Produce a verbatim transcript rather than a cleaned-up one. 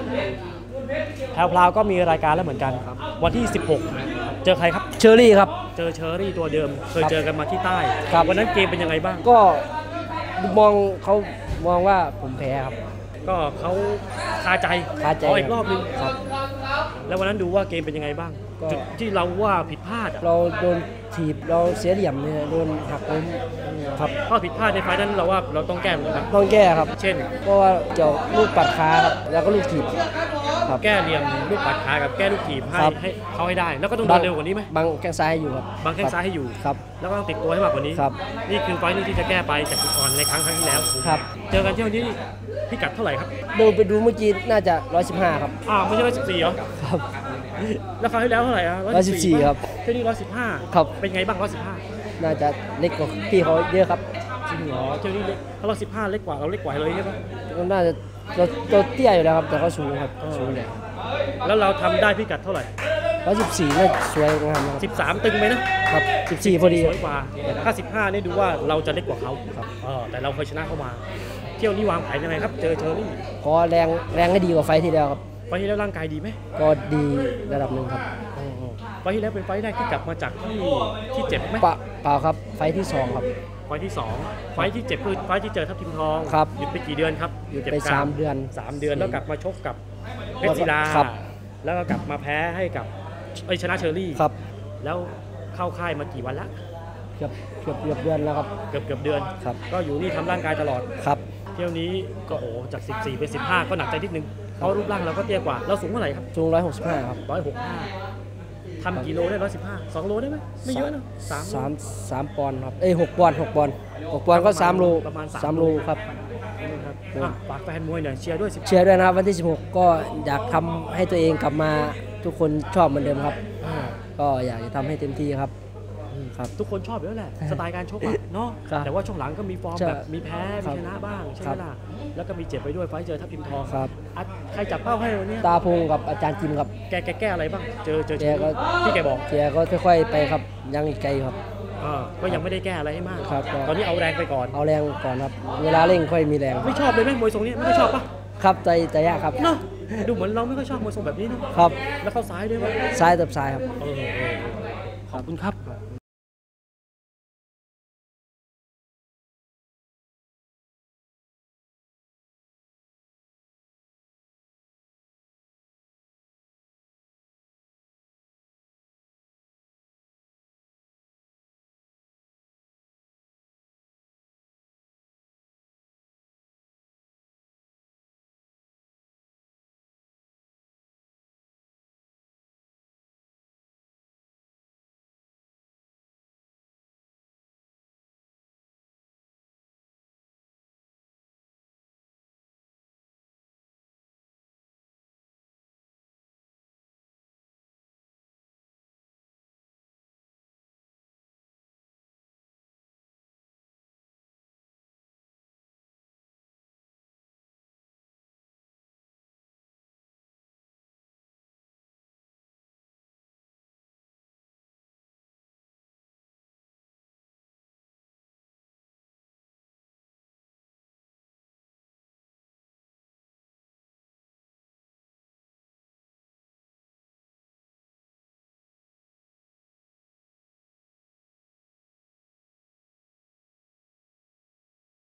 แพรวๆก็มีรายการแล้วเหมือนกันวันที่สิบหกเจอใครครับเชอรี่ครับเจอเชอรี่ตัวเดิมเคยเจอกันมาที่ใต้วันนั้นเกมเป็นยังไงบ้างก็มองเขามองว่าผมแพ้ครับก็เขาคาใจคาใจขออีกรอบนึงครับแล้ววันนั้นดูว่าเกมเป็นยังไงบ้างจุดที่เราว่าผิดพลาดเราโดนถีบเราเสียเหลี่ยมเนี่ยโดนหักล้มครับข้อผิดพลาดในไฟนั้นเราว่าเราต้องแก้หมดครับต้องแก้ครับเช่นเพราะว่าเกี่ยวลูกปัดขาครับแล้วก็ลูกถีบแก้เหลี่ยมลูกปัดขากับแก้ลูกถีบให้ให้เขาให้ได้แล้วก็ต้องเดินเร็วกว่านี้ไหมบังแข้งซ้ายอยู่ครับบังแข้งซ้ายให้อยู่ครับแล้วก็ต้องติดตัวให้มากกว่านี้ครับนี่คือไฟนี้ที่จะแก้ไปจากจุดอ่อนในครั้งครั้งที่แล้วครับเจอกันเที่ยวนี้พิกัดเท่าไหร่ครับดูไปดูเมื่อกี้น่าจะร้อยสิบห้าครับอ่าไม่ใช่ร้อยสิบสี่เหรอครับแล้วครั้งที่แล้วเท่าไหร่อ่ะร้อยสิบสี่ครับเที่ยวนี้ร้อยสิบห้าครับเป็นไงบ้างร้อยสิบห้าน่าจะเล็กกว่าพี่เขาเยอะครับจริงเหรอเที่ยวนี้เล็กเขาร้อยสิบห้าเล็กกว่าเราเล็กกว่าเลยใช่ปะน่าจะเราตัวเตี้ยอยู่แล้วครับแต่เขาสูงครับสูงเลยแล้วเราทำได้พิกัดเท่าไหร่ร้อยสิบสี่น่าสวยงามครับสิบสามตึงไหมนะครับสิบสี่พอดีสวยกว่าถ้าสิบห้านี่ดูว่าเราจะเล็กกว่าเขาครับเออแต่เราเคยชนะเข้ามาเที่ยวนี้วางแผนยังไงครับเจอเชอรี่ก็แรงแรงให้ดีกว่าไฟที่แล้วครับไฟที่แล้วร่างกายดีไหมก็ดีระดับหนึ่งครับไฟที่แล้วเป็นไฟแรกที่กลับมาจากที่ที่เจ็บไหมเปล่าครับไฟที่สองครับไฟที่สองไฟที่เจ็บคือไฟที่เจอทัพทิมทองครับหยุดไปกี่เดือนครับหยุดไปสามเดือนสามเดือนแล้วกลับมาชกกับเพชรศิลาแล้วก็กลับมาแพ้ให้กับไอชนะเชอรี่ครับแล้วเข้าค่ายมากี่วันละเกือบเกือบเกือบเดือนแล้วครับเกือบเกือบเดือนครับก็อยู่นี่ทำร่างกายตลอดครับเที่ยวนี้ก็โอ้จากสิบสี่เป็นสิบห้าก็หนักใจนิดนึงเพราะรูปร่างเราก็เตี้ยกว่าเราสูงเท่าไหร่ครับสูงร้อยหกสิบห้าครับร้อยหกห้าทำกิโลได้ร้อยสิบห้าสองโลได้ไหมไม่เยอะนะสามสามสามปอนด์ครับเอ้ยหกปอนด์หกปอนด์หกปอนด์ก็สามโลประมาณสามโลครับฝากแฟนมวยหน่อยเชียร์ด้วยเชียร์ด้วยนะครับวันที่สิบหกก็อยากทำให้ตัวเองกลับมาทุกคนชอบเหมือนเดิมครับก็อยากจะทำให้เต็มที่ครับครับทุกคนชอบอยู่แล้วแหละสไตล์การชกเนาะแต่ว่าช่วงหลังก็มีฟอร์มแบบมีแพ้มีชนะบ้างใช่ไหมล่ะแล้วก็มีเจ็บไปด้วยไฟเจอทัพทิมทองครับใครจับเป้าให้วันนี้ตาพงกับอาจารย์จิมครับแกแกแก้อะไรบ้างเจอเจอแกก็ที่แกบอกแกก็ค่อยๆไปครับยังอีกไกลครับก็ยังไม่ได้แก้อะไรให้มากครับตอนนี้เอาแรงไปก่อนเอาแรงก่อนครับเวลาเร่งค่อยมีแรงไม่ชอบเลยไหมมวยทรงนี้ไม่ชอบปะครับใจใจยากครับเนาะดูเหมือนเราไม่ค่อยชอบมวยทรงแบบนี้เนาะครับแล้วเข้าซ้ายด้วยมั้ยซ้ายตับซ้ายครับขอบคุณครับ